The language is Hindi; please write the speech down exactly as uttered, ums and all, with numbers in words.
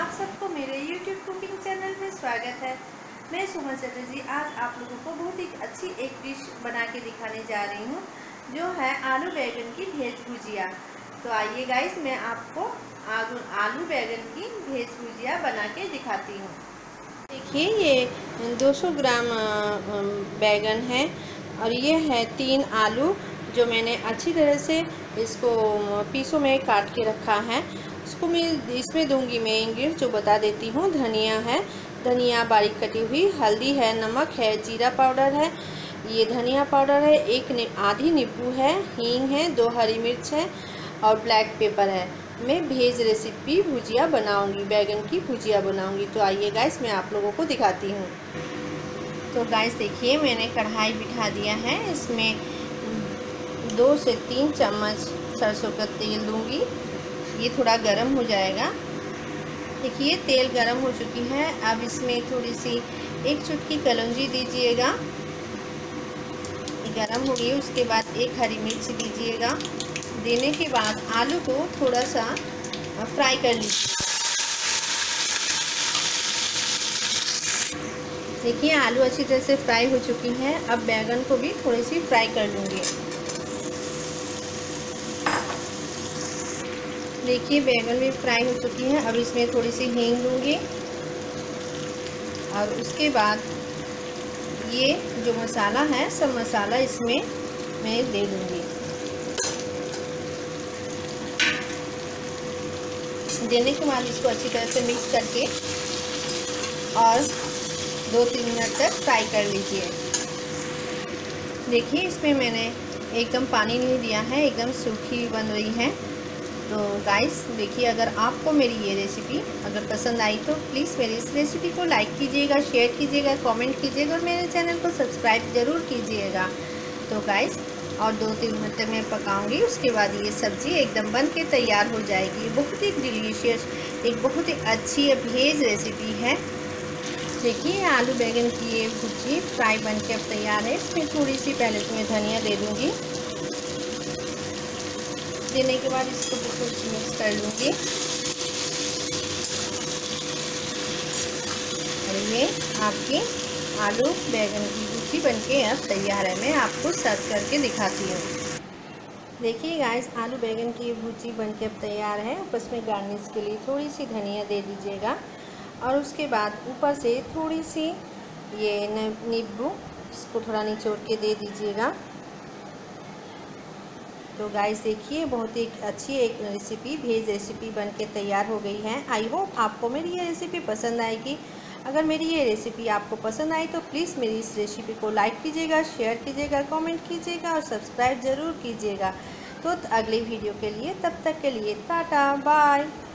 आप सबको मेरे यूट्यूब कुकिंग चैनल में स्वागत है। मैं सुमन चटर्जी आज आप लोगों को बहुत ही अच्छी एक डिश बना के दिखाने जा रही हूँ, जो है आलू बैंगन की भेज भुजिया। तो आइए गाइस, मैं आपको आलू आलू बैंगन की भेज भुजिया बना के दिखाती हूँ। देखिए, ये दो सौ ग्राम बैंगन है और ये है तीन आलू जो मैंने अच्छी तरह से इसको पीसों में काट के रखा है। इसको मैं इसमें दूंगी मैं इंग्रेडिएंट जो बता देती हूँ। धनिया है, धनिया बारीक कटी हुई, हल्दी है, नमक है, जीरा पाउडर है, ये धनिया पाउडर है, एक आधी नींबू है, हींग है, दो हरी मिर्च है और ब्लैक पेपर है। मैं भेज रेसिपी भुजिया बनाऊंगी, बैगन की भुजिया बनाऊंगी। तो आइए गाइस, मैं आप लोगों को दिखाती हूँ। तो गाइस देखिए, मैंने कढ़ाई बिठा दिया है, इसमें दो से तीन चम्मच सरसों का तेल दूंगी। ये थोड़ा गरम हो जाएगा। देखिए, तेल गरम हो चुकी है। अब इसमें थोड़ी सी एक चुटकी कलौंजी दीजिएगा, गरम हो गई। उसके बाद एक हरी मिर्च दीजिएगा। देने के बाद आलू को थोड़ा सा फ्राई कर लीजिए। देखिए, आलू अच्छी तरह से फ्राई हो चुकी है। अब बैंगन को भी थोड़ी सी फ्राई कर लूँगी। देखिए, बैंगन भी फ्राई हो चुकी है। अब इसमें थोड़ी सी हींग दूँगी और उसके बाद ये जो मसाला है, सब मसाला इसमें मैं दे दूँगी। देने के बाद इसको अच्छी तरह से मिक्स करके और दो तीन मिनट तक फ्राई कर लीजिए। देखिए, इसमें मैंने एकदम पानी नहीं दिया है, एकदम सूखी बन रही है। तो गाइस देखिए, अगर आपको मेरी ये रेसिपी अगर पसंद आई तो प्लीज़ मेरी इस रेसिपी को लाइक कीजिएगा, शेयर कीजिएगा, कमेंट कीजिएगा और मेरे चैनल को सब्सक्राइब ज़रूर कीजिएगा। तो गाइस, और दो तीन मिनट तक मैं पकाऊंगी। उसके बाद ये सब्ज़ी एकदम बन के तैयार हो जाएगी। बहुत ही डिलीशियस, एक बहुत ही अच्छी भेज रेसिपी है। देखिए, आलू बैंगन की ये भुजी फ्राई बन के अब तैयार है। इसमें थोड़ी सी पहले तो मैं धनिया दे दूँगी। देने के बाद इसको बिल्कुल मिक्स कर लूँगी और ये आपकी आलू बैंगन की भुजी बनके अब तैयार है। मैं आपको सर्व करके दिखाती हूँ। देखिए गाइस, आलू बैंगन की भुजी बनके अब तैयार है। ऊपर में गार्निश के लिए थोड़ी सी धनिया दे दीजिएगा और उसके बाद ऊपर से थोड़ी सी ये नींबू इसको थोड़ा निचोड़ के दे दीजिएगा। तो गाइस देखिए, बहुत ही अच्छी एक रेसिपी भेज रेसिपी बनके तैयार हो गई है। आई होप आपको मेरी ये रेसिपी पसंद आएगी। अगर मेरी ये रेसिपी आपको पसंद आई तो प्लीज़ मेरी इस रेसिपी को लाइक कीजिएगा, शेयर कीजिएगा, कमेंट कीजिएगा और सब्सक्राइब ज़रूर कीजिएगा। तो अगले वीडियो के लिए, तब तक के लिए टाटा बाय।